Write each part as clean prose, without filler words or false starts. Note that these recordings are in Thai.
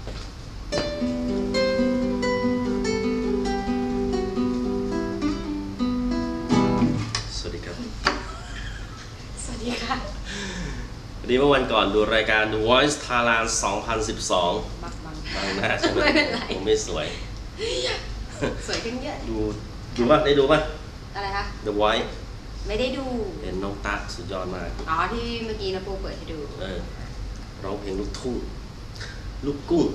สวัสดีครับสวัสดีค่ะวันนี้เมื่อวันก่อนดูรายการ The Voice Thailand 2012บางหน้าใช่ไหมผมไม่สวยสวยขึ้นเยอะดูป่ะได้ดูป่ะอะไรคะ The Voice ไม่ได้ดูเห็นน้องตั๊กสุดยอดมากอ๋อที่เมื่อกี้นะปูเปิดให้ดูร้องเพลงลูกทุ่งลูกกุ้ง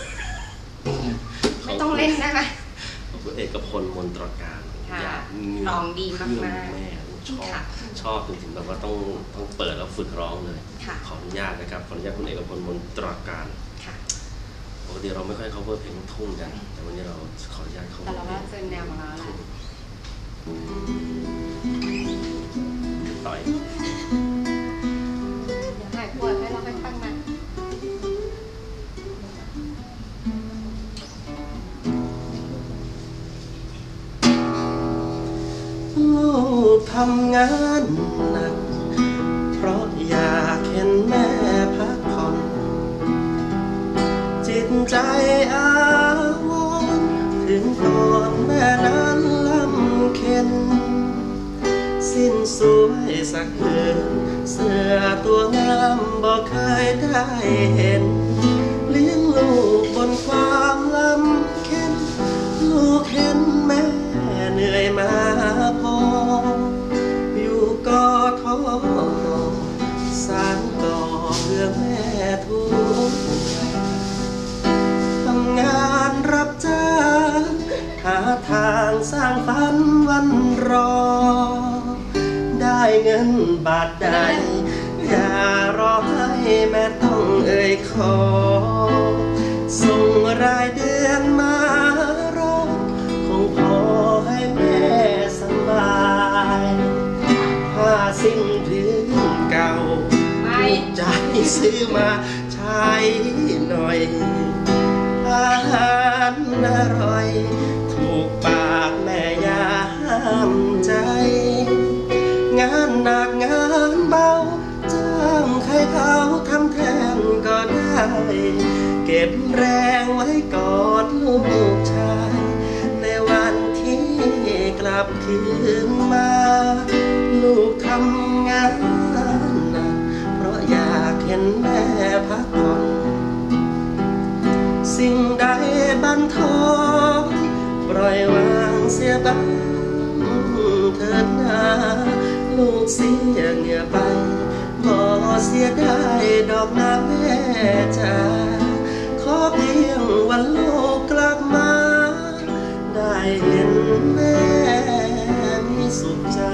ไม่ต้องเล่นได้ไหมเอกพลมนตรการร้องดีมากแม่ชอบจริงๆแบบว่าต้องเปิดแล้วฝึกร้องเลยขออนุญาตนะครับขออนุญาตคุณเอกพลมนตรการปกติเราไม่ค่อย cover เพลงลูกทุ่งกันแต่วันนี้เราขออนุญาต cover แต่เราว่าเป็นแนวของเราแหละต่อยเดี๋ยวหายปวดให้เราไปฟังมันลูกทำงานหนักเพราะอยากเห็นแม่พักผ่อนจิตใจอาวรณ์ถึงก่อนแม่นั้นลำเค็ญสิ้นสวยสักคืนเสื้อตัวงามบอกเคยได้เห็นเลี้ยงลูกบนความลำเค็ญลูกเห็นแม่เหนื่อยมาพออยู่กอทอสานต่อเพื่อแม่ทุกอย่างทำงานรับจ้างหาทางสร้างฝันวันรอได้เงินบาทใดอย่ารอให้แม่ต้องเอ่ยขอส่งรายเดือนมารอคงพอให้แม่สบายผ้าสิ้นพื้นเก่าใจซื้อมาใช้หน่อยอาหารอร่อยถูกปากแม่อย่าห้ามใจงานหนักงานเบาจ้างใครเขาทำแทนก็ได้เก็บแรงไว้กอดลูกชายในวันที่กลับคืนมาลูกทำงานหนักเพราะอยากเห็นแม่พักผ่อนสิ่งใดบันทอนปล่อยวางเสียบ้างเถิดนาลูกเสียเหงื่อไปบ่เสียได้ดอกนาแม่จ๋าขอเพียงวันลูกกลับมาได้เห็นแม่มีสุขใจ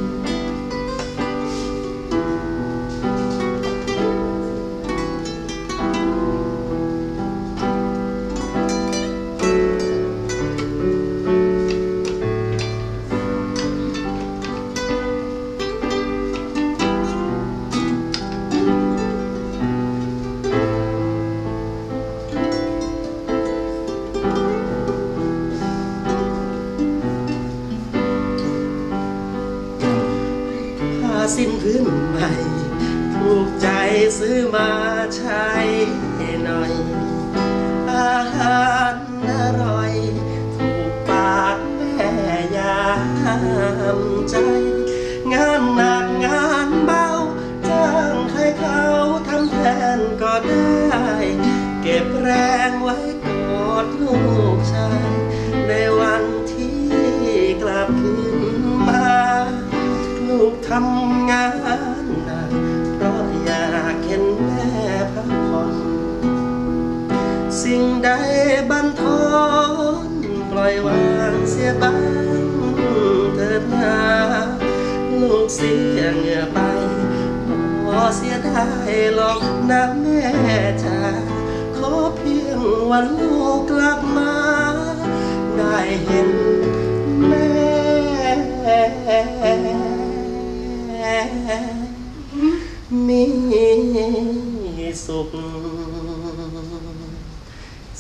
สิ้นพื้นใหม่ถูกใจซื้อมาใช้หน่อยอาหารอร่อยถูกปากแม่อย่าห้ามใจงานหนักงานเบาจ้างใครเขาทำแทนก็ได้เก็บแรงไว้กอดลูกชายในวันที่กลับคืนมาลูกทำงานหนักเพราะอยากเห็นแม่พักผ่อนสิ่งใดบันทอนปล่อยวางเสียบ้างเถิดนาลูกเสียเหงื่อไปบ่เสียได้หรอกนะแม่จ๋าขอเพียงวันลูกกลับมาได้เห็นแม่มีสุขใจ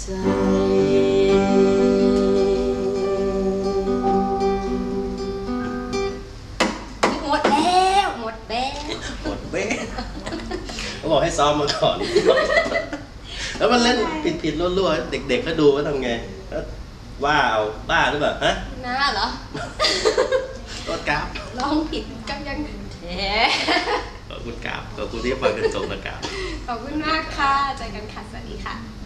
เขาบอกให้ซ้อมมาก่อนแล้วมันเล่นผิดรั่วๆเด็กๆก็ดูว่าทำไงว่าเอาบ้าหรือเปล่าฮะหน้าเหรอตัวกราฟร้องผิดกับยังแท้ขอบคุณกราฟขอบคุณที่ฟังกันจบนะครับขอบคุณมากค่ะเจอกันค่ะสวัสดีค่ะ